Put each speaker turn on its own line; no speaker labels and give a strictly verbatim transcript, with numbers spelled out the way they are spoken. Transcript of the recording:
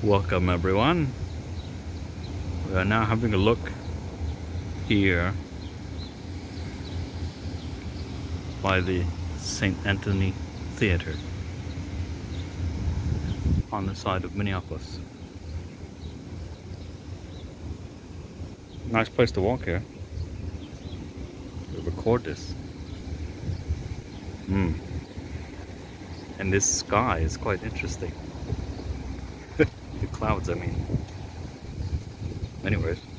Welcome everyone. We are now having a look here by the Saint Anthony Theater on the side of Minneapolis. Nice place to walk here. We'll record this. Hmm. And this sky is quite interesting. The clouds, I mean. Anyways.